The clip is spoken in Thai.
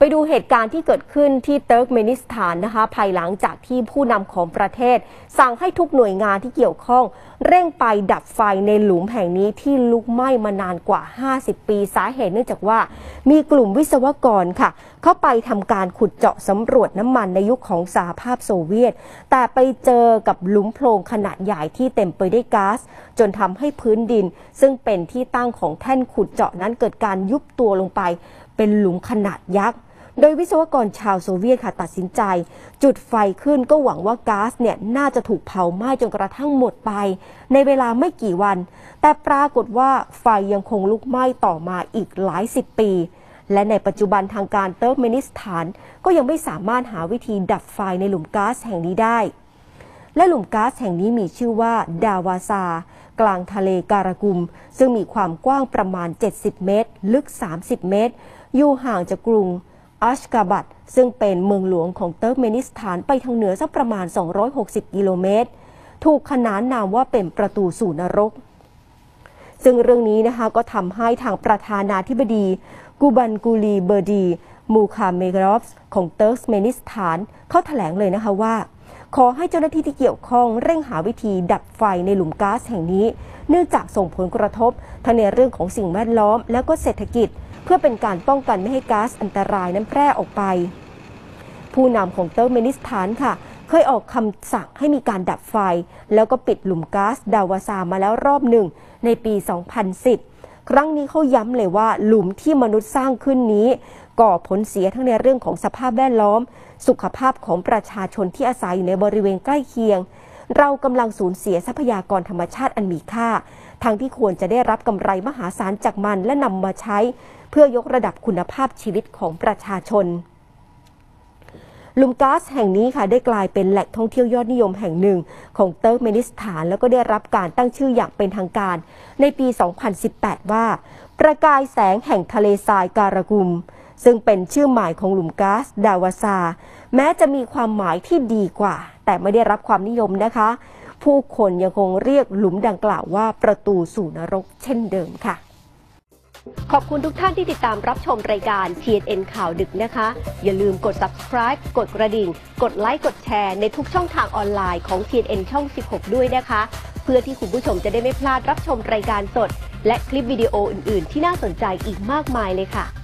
ดูเหตุการณ์ที่เกิดขึ้นที่เติร์กเมนิสถานนะคะภายหลังจากที่ผู้นำของประเทศสั่งให้ทุกหน่วยงานที่เกี่ยวข้องเร่งไปดับไฟในหลุมแห่งนี้ที่ลุกไหม้มานานกว่า50 ปีสาเหตุเนื่องจากว่ามีกลุ่มวิศวกรค่ะเข้าไปทำการขุดเจาะสำรวจน้ำมันในยุคของสหภาพโซเวียตแต่ไปเจอกับหลุมโพรงขนาดใหญ่ที่เต็มไปด้วยก๊าซจนทำให้พื้นดินซึ่งเป็นที่ตั้งของแท่นขุดเจาะนั้นเกิดการยุบตัวลงไปเป็นหลุมขนาดยักษ์โดยวิศวกรชาวโซเวียตค่ะตัดสินใจจุดไฟขึ้นก็หวังว่าก๊าซเนี่ยน่าจะถูกเผาไหม้จนกระทั่งหมดไปในเวลาไม่กี่วันแต่ปรากฏว่าไฟยังคงลุกไหม้ต่อมาอีกหลายสิบปีและในปัจจุบันทางการเติร์กเมนิสถานก็ยังไม่สามารถหาวิธีดับไฟในหลุมก๊าซแห่งนี้ได้และหลุมก๊าซแห่งนี้มีชื่อว่าดาวาซากลางทะเลการากุมซึ่งมีความกว้างประมาณ70 เมตรลึก30 เมตรอยู่ห่างจากกรุงอัชกาบัดซึ่งเป็นเมืองหลวงของเติร์กเมนิสถานไปทางเหนือสักประมาณ260 กิโลเมตรถูกขนานนามว่าเป็นประตูสู่นรกซึ่งเรื่องนี้นะคะก็ทำให้ทางประธานาธิบดีกูบันกูลีเบอร์ดีมูคาเมกรอฟส์ของเติร์กเมนิสถานเขาแถลงเลยนะคะว่าขอให้เจ้าหน้าที่ที่เกี่ยวข้องเร่งหาวิธีดับไฟในหลุมก๊าซแห่งนี้เนื่องจากส่งผลกระทบทั้งในเรื่องของสิ่งแวดล้อมและก็เศรษฐกิจเพื่อเป็นการป้องกันไม่ให้ก๊าซอันตรายนั้นแพร่ออกไปผู้นำของเติร์กเมนิสถานค่ะเคยออกคำสั่งให้มีการดับไฟแล้วก็ปิดหลุมก๊าซดาวาซามาแล้วรอบหนึ่งในปี 2010 ครั้งนี้เขาย้ำเลยว่าหลุมที่มนุษย์สร้างขึ้นนี้ก่อผลเสียทั้งในเรื่องของสภาพแวดล้อมสุขภาพของประชาชนที่อาศัยอยู่ในบริเวณใกล้เคียงเรากำลังสูญเสียทรัพยากรธรรมชาติอันมีค่าทั้งที่ควรจะได้รับกำไรมหาศาลจากมันและนำมาใช้เพื่อยกระดับคุณภาพชีวิตของประชาชนหลุมก๊าซแห่งนี้ค่ะได้กลายเป็นแหล่งท่องเที่ยวยอดนิยมแห่งหนึ่งของเติร์กเมนิสถานแล้วก็ได้รับการตั้งชื่ออย่างเป็นทางการในปี 2018 ว่าประกายแสงแห่งทะเลทรายการากุมซึ่งเป็นชื่อหมายของหลุมก๊าซดาวาซาแม้จะมีความหมายที่ดีกว่าแต่ไม่ได้รับความนิยมนะคะผู้คนยังคงเรียกหลุมดังกล่าวว่าประตูสู่นรกเช่นเดิมค่ะขอบคุณทุกท่านที่ติดตามรับชมรายการ TNN ข่าวดึกนะคะอย่าลืมกด subscribe กดกระดิ่งกดไลค์กดแชร์ในทุกช่องทางออนไลน์ของ TNN ช่อง 16 ด้วยนะคะเพื่อที่คุณผู้ชมจะได้ไม่พลาดรับชมรายการสดและคลิปวิดีโออื่นๆที่น่าสนใจอีกมากมายเลยค่ะ